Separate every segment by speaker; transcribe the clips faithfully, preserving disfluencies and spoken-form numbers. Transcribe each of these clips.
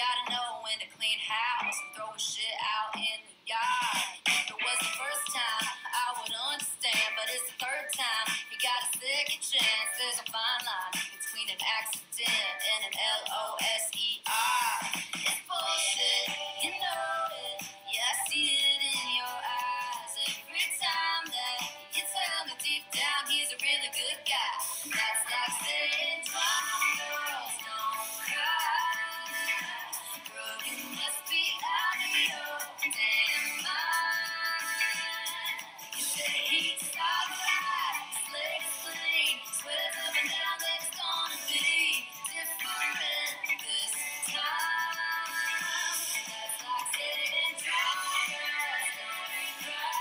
Speaker 1: gotta know when to clean house and throw a shit out in the yard. If it was the first time, I would understand, but it's the third time. You got a second chance. There's a fine line between an accident and an L O S E R. It's bullshit, you know it. Yeah, I see it in your eyes every time that you tell me deep down he's a really good guy. That's like saying drama girls don't cry. Girl, you must be out of your damn mind. You say he's alright, his legs clean, swears up and down that it's gonna be different this time. That's like saying drama girls don't cry.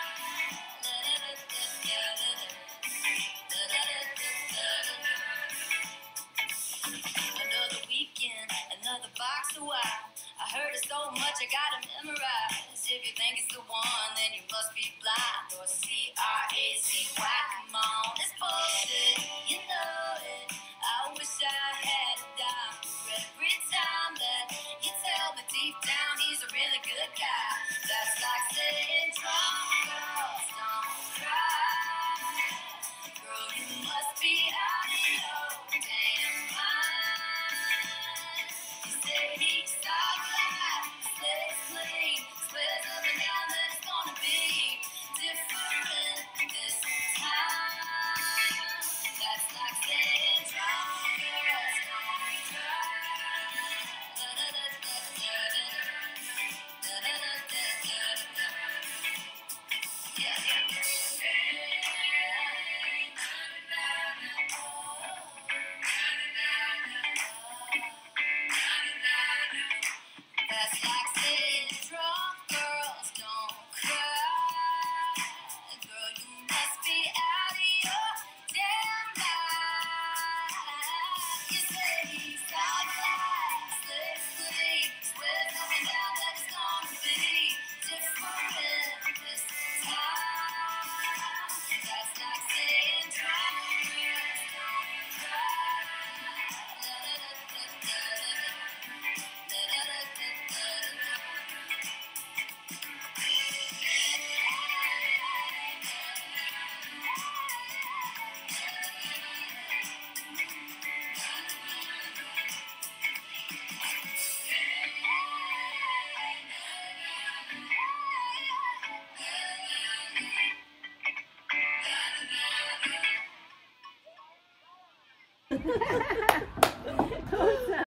Speaker 1: Another weekend, another box of wine. I heard it so much I gotta memorize. If you think it's the one, then you must be blind. Or C R A Z Y, come on, it's bullshit, you know it. I wish I had a dime for every time that you tell me deep down he's a really good guy. That's like saying drama girls don't cry. Girl, you must be out of your damn mind. You say he's alright, his legs clean, swears up and down that it's gonna be different this time. That's like saying drama girls don't cry. Yeah, yeah, that's like saying drunk girls don't cry. Girl, you must be out of your damn mind. You say he's alright, his legs clean, swears up and down that it's gonna be different this time. That's like saying drunk girls don't cry.